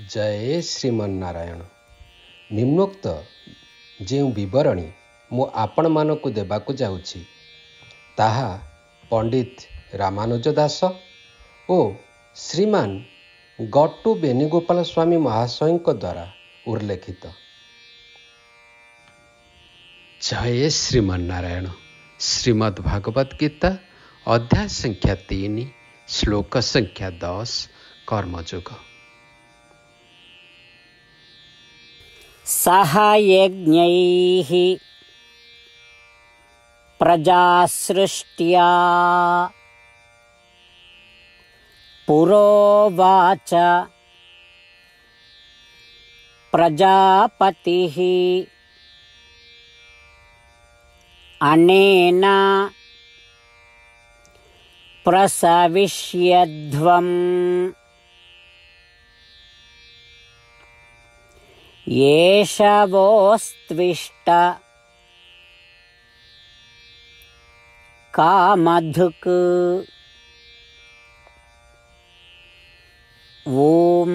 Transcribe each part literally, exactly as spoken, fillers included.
जय श्रीमन्नारायण। निम्नोक्त जो विवरणी मु आपण मानकु देबाकु जाउछि ताहा पंडित रामानुज दास ओ श्रीमान गट्टू बेणुगोपाल स्वामी महाशय द्वारा उल्लेखित। जय श्रीमन्नारायण। श्रीमद् भागवत गीता अध्याय संख्या तीन श्लोक संख्या दस कर्मयोग। सह यज्ञैः प्रजासृष्ट्या पुरोवाच प्रजापतिः अनेन प्रसविष्यध्वम् येष वोस्त्विष्ट कामधुक् ओम।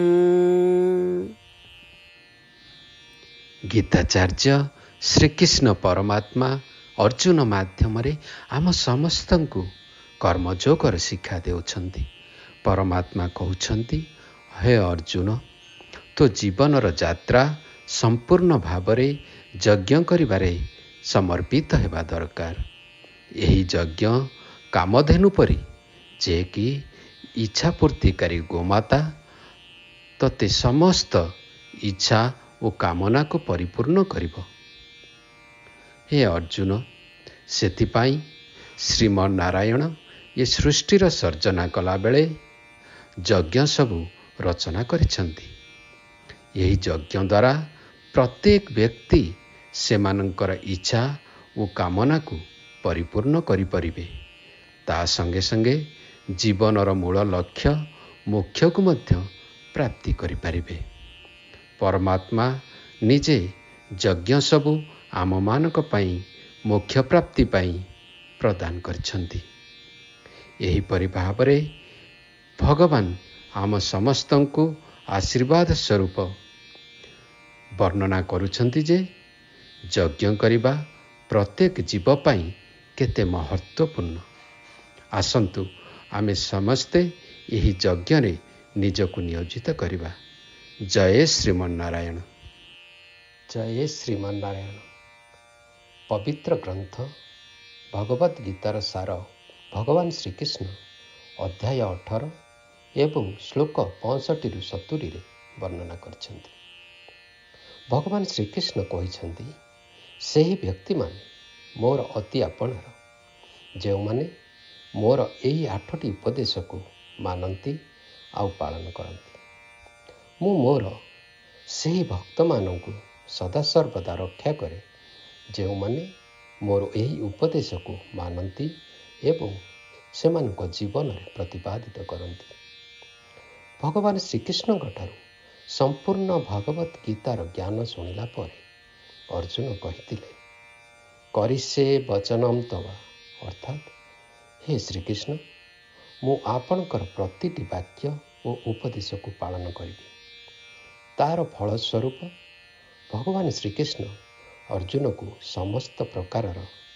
गीताचार्य श्रीकृष्ण परमात्मा अर्जुन माध्यम आम समस्त को कर्मयोगर शिक्षा देउछन्ति। परमात्मा कहउछन्ति, हे अर्जुन, तो जीवनर यात्रा संपूर्ण भावरे यज्ञ करिबारे समर्पित हेबा दरकार। एही यज्ञ कामधेनु परी जे कि इच्छा पूर्तिकारी गोमाता तते समस्त इच्छा और कामना को परिपूर्ण करिब। हे अर्जुन, सेथिपाई श्रीमन्नारायण ये सृष्टिर सर्जना कला बेले यज्ञ सबु रचना करिछन्ति। यही यज्ञ द्वारा प्रत्येक व्यक्ति सेमानंकर इच्छा और कामना को परिपूर्ण करि परिबे। ता संगे संगे जीवनर मूल लक्ष्य मोक्ष को मध्य प्राप्ति करि परिबे। परमात्मा निजे यज्ञ सबु आम मानक पई मोक्ष प्राप्ति पई प्रदान करछन्ति। एही परि भावरे भगवान आम समस्तंकु आशीर्वाद स्वरूप वर्णना करुछन्ति जे यज्ञ करिबा प्रत्येक जीव पाई केते महत्वपूर्ण। आसंतु आमे समस्ते एही यज्ञ रे निजकु नियोजित करिबा। जय श्रीमन्नारायण। जय श्रीमन्नारायण। पवित्र ग्रंथ भगवत गीतार सार भगवान श्रीकृष्ण अध्याय अठारह एवं श्लोक पैंसठी रु सत्तरी रे वर्णना करछन्ति। भगवान श्रीकृष्ण कहिछन्ति, सेही व्यक्ति माने मोर अति आपणर, जो माने मोर एही आठटी उपदेश को मानती आउ पालन करती। मु मोर सेही भक्त मानकु सदा सर्वदा रक्षा करे, जो माने मोर एही उपदेश को मानती एवं सेमानक जीवन में प्रतिपादित करती। भगवान श्रीकृष्ण ठारू संपूर्ण भगवत गीतार ज्ञान शुणिला परे अर्जुन कहिथिले, करिसे वचनम तवा, अर्थात हे श्रीकृष्ण, मु आपणकर प्रतिटी वाक्य और उपदेश को पालन करिबी। तार फलस्वरूप भगवान श्रीकृष्ण अर्जुन को समस्त प्रकार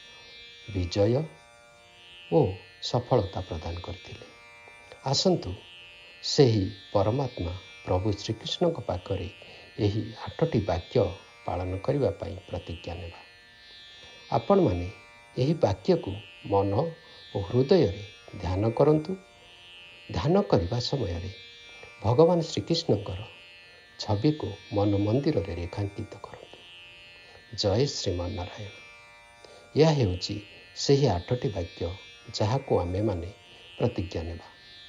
विजय और सफलता प्रदान करथिले। आसंतु सेही परमात्मा प्रभु श्रीकृष्ण पाखरे एही आठटी वाक्य पालन करने प्रतिज्ञा नेबा। आपण माने एही वाक्य को मन और हृदय रे ध्यान करंतु। ध्यान करने समय रे भगवान श्रीकृष्णकर छवि को मन मंदिर रे रेखांकित करंतु। जय श्रीमन्नारायण। यह हेउची सेही आठटी वाक्य जहाको आमे माने प्रतिज्ञा नेबा।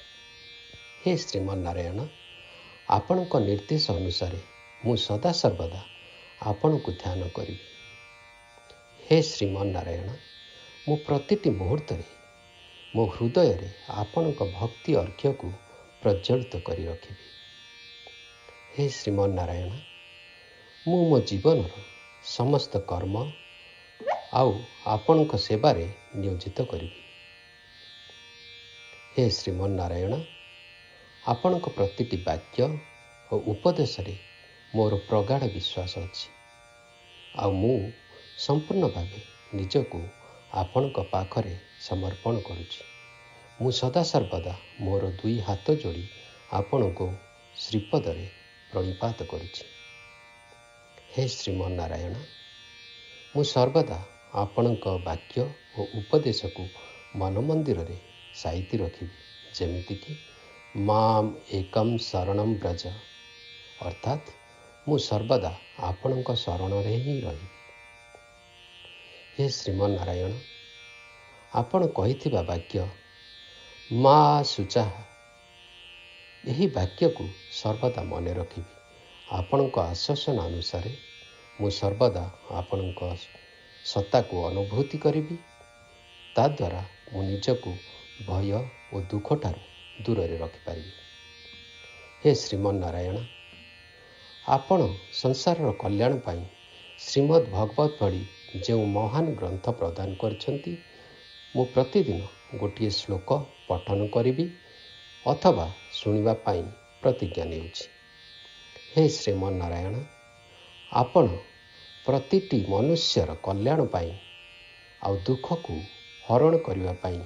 हे श्रीमन्नारायण, आपणक निर्देश अनुसार मु सदा सर्वदा आपण को ध्यान करी। हे श्रीमन्नारायण, मु प्रतिटी मुहूर्त रे मो हृदय रे आपणक भक्ति अर्घ्य को प्रज्वलित करी रखिबी। हे श्रीमन्नारायण, मु मो जीवनर समस्त कर्म आउ आपणक सेवारे नियोजित करी। हे श्रीमन्नारायण, आपणक प्रतिटी वाक्य ଓ ଉପଦେଶରେ ମୋର ପ୍ରଗାଢ଼ ବିଶ୍ୱାସ ଅଛି। ଆଉ ମୁଁ ସମ୍ପୂର୍ଣ୍ଣ ଭାବେ ନିଜକୁ ଆପଣଙ୍କ ପାଖରେ ସମର୍ପଣ କରୁଛି। ମୁଁ ସଦାସର୍ବଦା ମୋର ଦୁଇ ହାତ ଯୋଡ଼ି ଆପଣଙ୍କୁ ଶ୍ରୀପଦରେ ପ୍ରଣିପାତ କରୁଛି। ହେ ଶ୍ରୀମନ୍ନାରାୟଣ, ମୁଁ ସର୍ବଦା ଆପଣଙ୍କ ବାକ୍ୟ ଓ ଉପଦେଶକୁ ମନ ମନ୍ଦିରରେ ସାଇତି ରଖିବି, ଯେମିତିକି ମାମ୍ ଏକମ୍ ଶରଣମ୍ ବ୍ରଜ, ଅର୍ଥାତ୍ ମୁଁ ସର୍ବଦା ଆପଣଙ୍କ ଶରଣରେ ହିଁ ରହିବି। ହେ ଶ୍ରୀମନ୍ନାରାୟଣ, ଆପଣ କହିଥିବା ବାକ୍ୟ ମା ଶୁଚାଃ, ଏହି ବାକ୍ୟକୁ ସର୍ବଦା ମନେ ରଖିବି। ଆପଣଙ୍କ ଆଶ୍ୱାସନା ଅନୁସାରେ ମୁଁ ସର୍ବଦା ଆପଣଙ୍କ ସତ୍ତାକୁ ଅନୁଭୂତି କରିବି। ତାଦ୍ୱାରା ମୁଁ ନିଜକୁ ଭୟ ଓ ଦୁଃଖଠାରୁ ଦୂରରେ ରଖିପାରିବି। ହେ ଶ୍ରୀମନ୍ନାରାୟଣ, ଆପଣ ସଂସାରର କଲ୍ୟାଣ ପାଇଁ ଶ୍ରୀମଦ୍ ଭଗବତ ଭଳି ଯେଉଁ ମହାନ ଗ୍ରନ୍ଥ ପ୍ରଦାନ କରିଛନ୍ତି, ମୁଁ ପ୍ରତିଦିନ ଗୋଟିଏ ଶ୍ଲୋକ ପଠନ କରିବି ଅଥବା ଶୁଣିବା ପାଇଁ ପ୍ରତିଜ୍ଞା ନେଉଛି। ହେ ଶ୍ରୀମନ୍ନାରାୟଣ, ଆପଣ ପ୍ରତିଟି ମନୁଷ୍ୟର କଲ୍ୟାଣ ପାଇଁ ଆଉ ଦୁଃଖକୁ ହରଣ କରିବା ପାଇଁ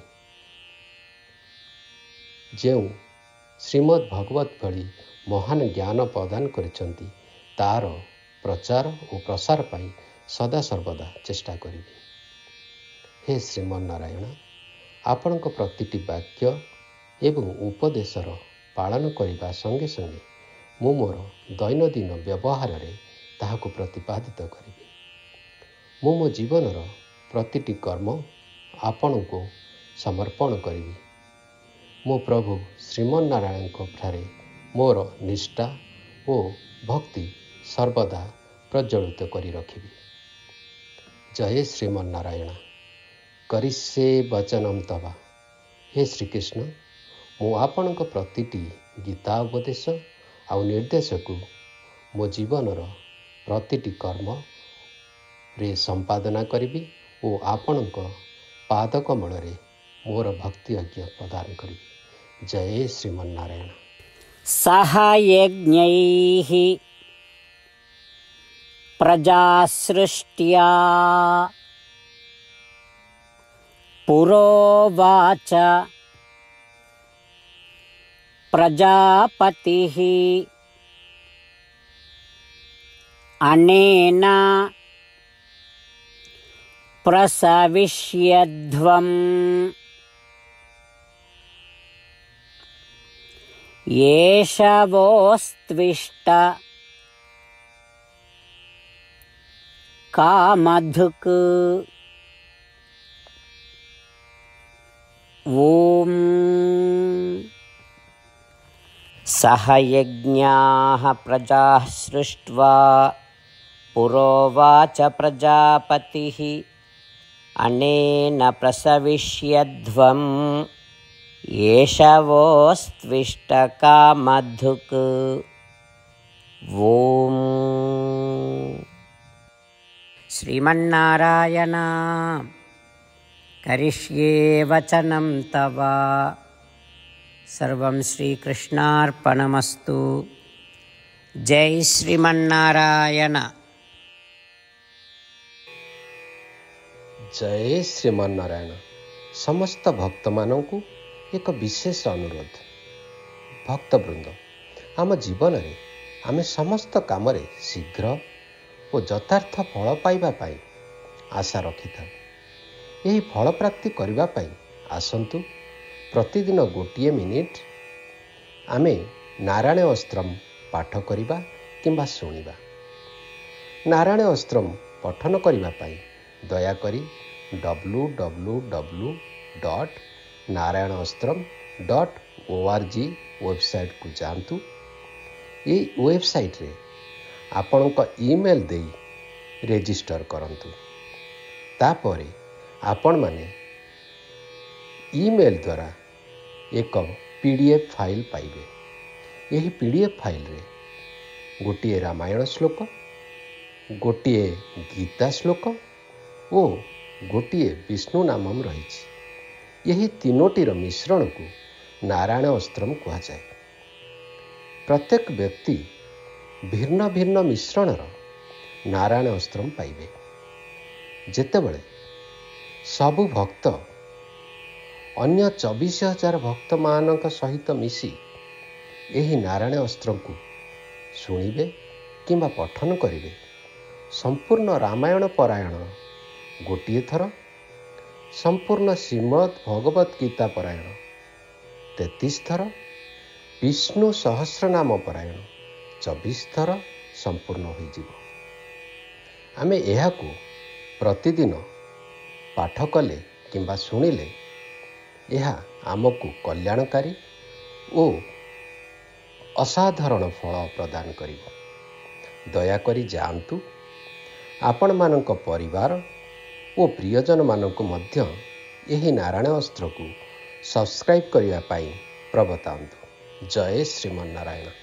ଯେଉଁ ଶ୍ରୀମଦ୍ ଭଗବତ ଭଳି ମହାନ ଜ୍ଞାନ ପ୍ରଦାନ କରିଛନ୍ତି, ତାହାର ପ୍ରଚାର ଓ ପ୍ରସାର ପାଇଁ ସଦାସର୍ବଦା ଚେଷ୍ଟା କରିବି। ହେ ଶ୍ରୀମନ୍ନାରାୟଣ, ଆପଣଙ୍କ ପ୍ରତିଟି ବାକ୍ୟ ଏବଂ ଉପଦେଶର ପାଳନ କରିବା ସଙ୍ଗେ ସଙ୍ଗେ ମୁଁ ମୋର ଦୈନନ୍ଦିନ ବ୍ୟବହାରରେ ତାହାକୁ ପ୍ରତିପାଦିତ କରିବି। ମୁଁ ମୋ ଜୀବନର ପ୍ରତିଟି କର୍ମ ଆପଣଙ୍କୁ ସମର୍ପଣ କରିବି। ମୋ ପ୍ରଭୁ ଶ୍ରୀମନ୍ନାରାୟଣଙ୍କ ଠାରେ ମୋର ନିଷ୍ଠା ଓ ଭକ୍ତି ସର୍ବଦା ପ୍ରଜ୍ୱଳିତ କରି ରଖିବି। ଜୟ ଶ୍ରୀମନ୍ନାରାୟଣ। କରିଷ୍ୟେ ବଚନଂ ତବ। ହେ ଶ୍ରୀକୃଷ୍ଣ, ମୁଁ ଆପଣଙ୍କ ପ୍ରତିଟି ଗୀତା ଉପଦେଶ ଆଉ ନିର୍ଦ୍ଦେଶକୁ ମୋ ଜୀବନର ପ୍ରତିଟି କର୍ମରେ ସମ୍ପାଦନା କରିବି ଓ ଆପଣଙ୍କ ପାଦକମଳରେ ମୋର ଭକ୍ତି ଅଜ୍ଞ ପ୍ରଦାନ କରିବି। ଜୟ ଶ୍ରୀମନ୍ନାରାୟଣ। ସହ ଯଜ୍ଞୈଃ ପ୍ରଜା ସୃଷ୍ଟ୍ୟା ପୁରୋବାଚ ପ୍ରଜାପତିଃ अनेन प्रसविष्यध्वम् एष वोस्त्विष्ट कामधुक्। ॐ सह यज्ञाः प्रजाः सृष्ट्वा पुरोवाच प्रजापतिः अनेन प्रसविष्यध्वम् एष वोस्त्विष्ट कामधुक्। ॐ श्रीमन्नारायण, करिष्ये वचनं तव। सर्वं श्रीकृष्णार्पणमस्तु। जय श्रीमन्नारायण। ଜୟ ଶ୍ରୀମନ୍ନାରାୟଣ। ସମସ୍ତ ଭକ୍ତମାନଙ୍କୁ ଏକ ବିଶେଷ ଅନୁରୋଧ। ଭକ୍ତବୃନ୍ଦ, ଆମ ଜୀବନରେ ଆମେ ସମସ୍ତ କାମରେ ଶୀଘ୍ର ଓ ଯଥାର୍ଥ ଫଳ ପାଇବା ପାଇଁ ଆଶା ରଖିଥାଉ। ଏହି ଫଳ ପ୍ରାପ୍ତି କରିବା ପାଇଁ ଆସନ୍ତୁ ପ୍ରତିଦିନ ଗୋଟିଏ ମିନିଟ୍ ଆମେ ନାରାୟଣ ଅସ୍ତ୍ରମ୍ ପାଠ କରିବା କିମ୍ବା ଶୁଣିବା। ନାରାୟଣ ଅସ୍ତ୍ରମ୍ ପଠନ କରିବା ପାଇଁ ଦୟାକରି W W W dot Narayan Astram dot O R G ୱେବସାଇଟ୍କୁ ଯାଆନ୍ତୁ। ଏହି ୱେବସାଇଟ୍ରେ ଆପଣଙ୍କ ଇମେଲ୍ ଦେଇ ରେଜିଷ୍ଟର କରନ୍ତୁ। ତାପରେ ଆପଣମାନେ ଇମେଲ୍ ଦ୍ୱାରା ଏକ ପି ଡି ଏଫ୍ ଫାଇଲ୍ ପାଇବେ। ଏହି ପି ଡି ଏଫ୍ ଫାଇଲ୍ରେ ଗୋଟିଏ ରାମାୟଣ ଶ୍ଲୋକ, ଗୋଟିଏ ଗୀତା ଶ୍ଲୋକ ଓ ଗୋଟିଏ ବିଷ୍ଣୁ ନାମମ୍ ରହିଛି। ଏହି ତିନୋଟିର ମିଶ୍ରଣକୁ ନାରାୟଣ ଅସ୍ତ୍ରମ୍ କୁହାଯାଏ। प्रत्येक व्यक्ति भिन्न भिन्न मिश्रणर नारायण अस्त्र पाइबे। जेतेबेले सबु भक्त अन्य चौबीस हजार भक्त मानक सहित मिसी यही नारायण अस्त्र को शुणिबे किंबा पठन करिवे, संपूर्ण रामायण पारायण गोटिए थर, संपूर्ण श्रीमद् भगवत गीता पारायण तैंतीस थर, विष्णु सहस्रनाम पारायण चौबीस थर संपूर्ण हो जिवो। आमे एहाकू प्रतिदिन पाठ कले किंबा शुणिले यह आमको कल्याणकारी ओ असाधारण फल प्रदान करिवो। दयाकरी जान्तु, आपण मानक परिवार ओ प्रियजन मानक मध्य यही नारायण अस्त्र को सब्सक्राइब करिया पाई प्रबतांतु। जय श्रीमन्नारायण।